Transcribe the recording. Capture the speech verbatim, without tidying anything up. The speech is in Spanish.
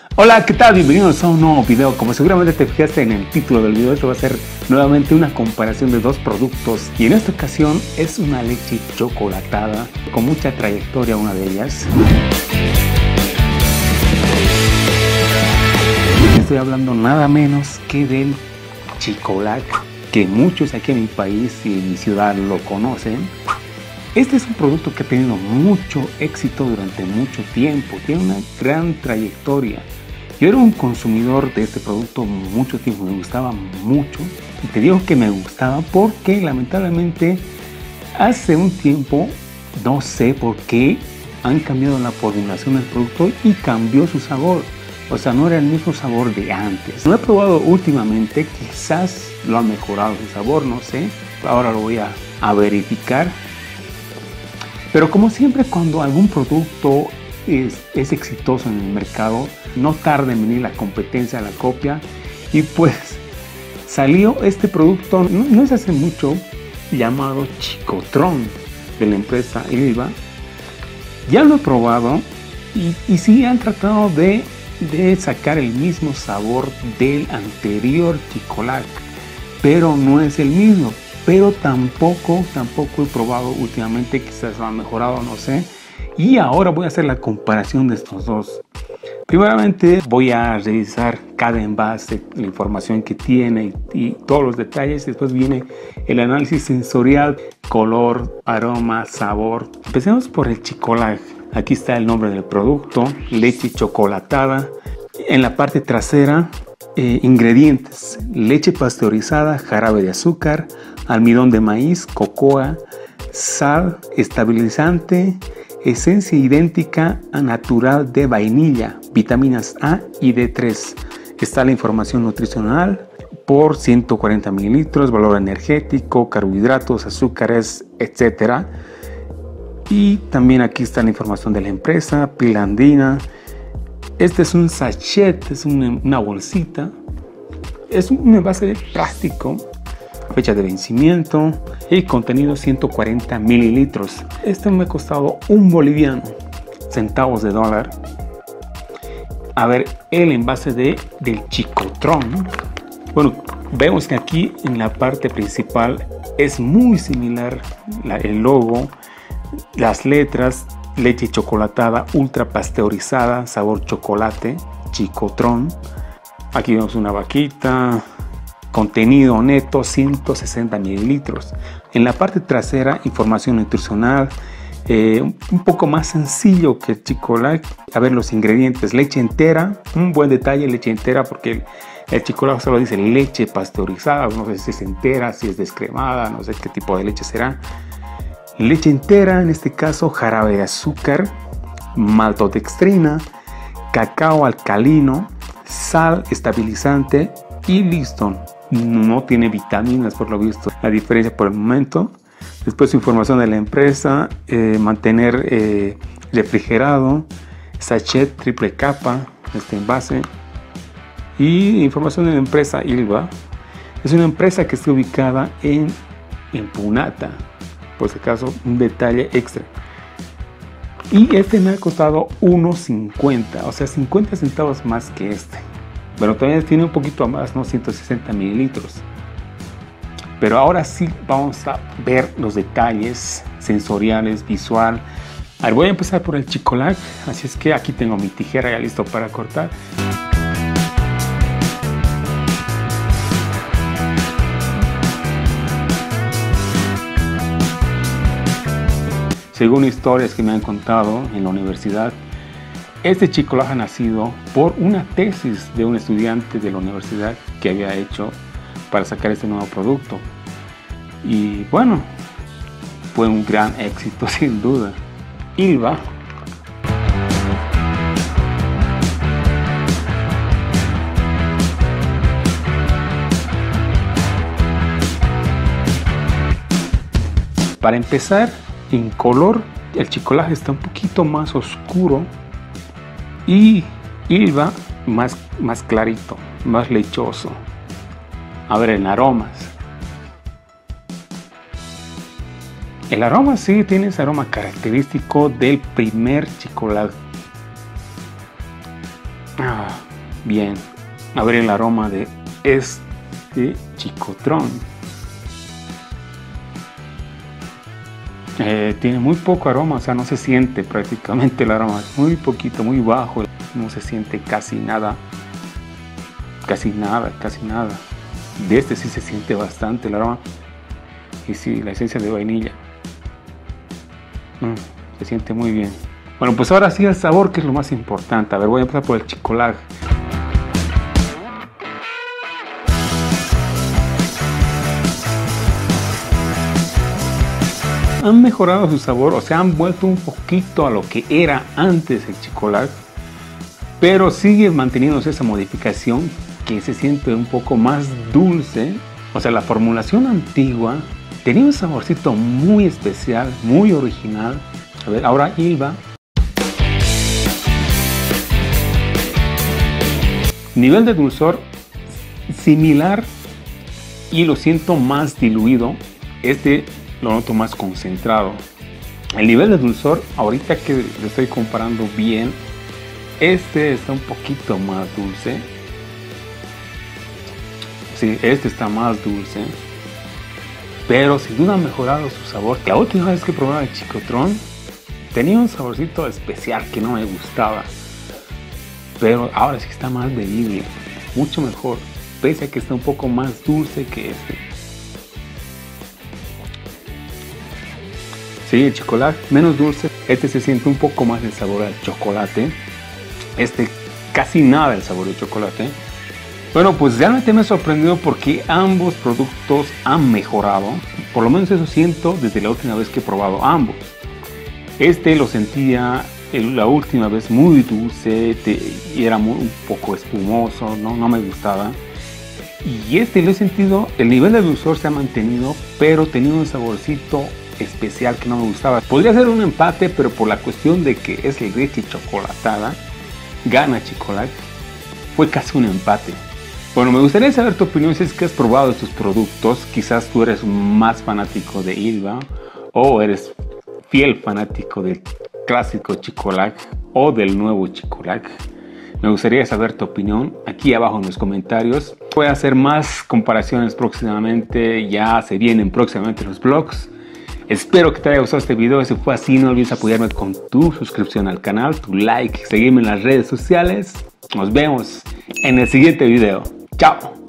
Hola, ¿qué tal? Bienvenidos a un nuevo video. Como seguramente te fijaste en el título del video, esto va a ser nuevamente una comparación de dos productos. Y en esta ocasión es una leche chocolatada con mucha trayectoria, una de ellas. Estoy hablando nada menos que del Chicolac, que muchos aquí en mi país y en mi ciudad lo conocen. Este es un producto que ha tenido mucho éxito durante mucho tiempo, tiene una gran trayectoria. Yo era un consumidor de este producto mucho tiempo, me gustaba mucho. Y te digo que me gustaba porque lamentablemente hace un tiempo, no sé por qué, han cambiado la formulación del producto y cambió su sabor. O sea, no era el mismo sabor de antes. Lo he probado últimamente, quizás lo ha mejorado su sabor, no sé. Ahora lo voy a, a verificar. Pero como siempre, cuando algún producto es, es exitoso en el mercado, no tarda en venir la competencia, la copia. Y pues salió este producto, no, no es hace mucho, llamado Chicotron, de la empresa Ilva. Ya lo he probado y, y sí han tratado de, de sacar el mismo sabor del anterior Chicolac, pero no es el mismo. Pero tampoco, tampoco he probado últimamente, quizás lo han mejorado, no sé. Y ahora voy a hacer la comparación de estos dos. Primeramente voy a revisar cada envase, la información que tiene y, y todos los detalles. Después viene el análisis sensorial, color, aroma, sabor. Empecemos por el Chicolac. Aquí está el nombre del producto, leche chocolatada. En la parte trasera, Eh, ingredientes: leche pasteurizada, jarabe de azúcar, almidón de maíz, cocoa, sal, estabilizante, esencia idéntica a natural de vainilla, vitaminas A y D tres. Está la información nutricional por ciento cuarenta mililitros, valor energético, carbohidratos, azúcares, etcétera. Y también aquí está la información de la empresa, pila andina. Este es un sachet, es una, una bolsita. Es un envase de plástico, fecha de vencimiento y contenido ciento cuarenta mililitros. Este me ha costado un boliviano, centavos de dólar. A ver, el envase de, del Chicotron. Bueno, vemos que aquí en la parte principal es muy similar la, el logo, las letras. Leche chocolatada ultra pasteurizada, sabor chocolate, Chicotron. Aquí vemos una vaquita, contenido neto ciento sesenta mililitros. En la parte trasera, información nutricional, eh, un poco más sencillo que el Chicolac. A ver los ingredientes: leche entera, un buen detalle, leche entera, porque el, el Chicolac solo dice leche pasteurizada, no sé si es entera, si es descremada, no sé qué tipo de leche será. Leche entera, en este caso jarabe de azúcar, maltodextrina, cacao alcalino, sal estabilizante y listo. No tiene vitaminas por lo visto, la diferencia por el momento. Después información de la empresa, eh, mantener eh, refrigerado, sachet triple capa, este envase. Y información de la empresa Ilva. Es una empresa que está ubicada en, en Punata. Por si acaso, un detalle extra. Y este me ha costado uno cincuenta, o sea, cincuenta centavos más que este. Pero todavía tiene un poquito más, ¿no? ciento sesenta mililitros. Pero ahora sí vamos a ver los detalles sensoriales, visual. A ver, voy a empezar por el Chicolac, así es que aquí tengo mi tijera ya listo para cortar. Según historias que me han contado en la universidad, este Chicolac ha nacido por una tesis de un estudiante de la universidad que había hecho para sacar este nuevo producto. Y bueno, fue un gran éxito sin duda. Ilva para empezar, en color, el Chicolac está un poquito más oscuro y Ilva más, más clarito, más lechoso. A ver, en aromas. El aroma sí tiene ese aroma característico del primer Chicolac. Ah, bien. A ver el aroma de este Chicotron. Eh, tiene muy poco aroma, o sea, no se siente prácticamente el aroma. Es muy poquito, muy bajo. No se siente casi nada. Casi nada, casi nada. De este sí se siente bastante el aroma. Y sí, la esencia de vainilla. Mm, se siente muy bien. Bueno, pues ahora sí el sabor, que es lo más importante. A ver, voy a empezar por el Chicolag. Han mejorado su sabor, o sea, han vuelto un poquito a lo que era antes el Chicolag, pero sigue manteniéndose esa modificación que se siente un poco más dulce. O sea, la formulación antigua tenía un saborcito muy especial, muy original. A ver, ahora Ilva. Nivel de dulzor similar y lo siento más diluido. Este lo noto más concentrado. El nivel de dulzor, ahorita que lo estoy comparando bien, este está un poquito más dulce. Sí, este está más dulce. Pero sin duda ha mejorado su sabor. La última vez que probaba el Chicotron tenía un saborcito especial que no me gustaba. Pero ahora sí está más bebible. Mucho mejor. Pese a que está un poco más dulce que este. Sí, el Chicolag menos dulce. Este se siente un poco más el sabor al chocolate. Este casi nada el sabor del chocolate. Bueno, pues realmente me ha sorprendido porque ambos productos han mejorado. Por lo menos eso siento desde la última vez que he probado ambos. Este lo sentía la última vez muy dulce te, y era muy, un poco espumoso, ¿no? No me gustaba. Y este lo he sentido, el nivel de dulzor se ha mantenido, pero tenía un saborcito especial que no me gustaba. Podría ser un empate, pero por la cuestión de que es leche chocolatada, gana Chicolag. Fue casi un empate. Bueno, me gustaría saber tu opinión si es que has probado estos productos. Quizás tú eres más fanático de Ilva o eres fiel fanático del clásico Chicolag o del nuevo Chicolag. Me gustaría saber tu opinión aquí abajo en los comentarios. Voy a hacer más comparaciones próximamente, ya se vienen próximamente los vlogs. Espero que te haya gustado este video. Si fue así, no olvides apoyarme con tu suscripción al canal, tu like, seguirme en las redes sociales. Nos vemos en el siguiente video. Chao.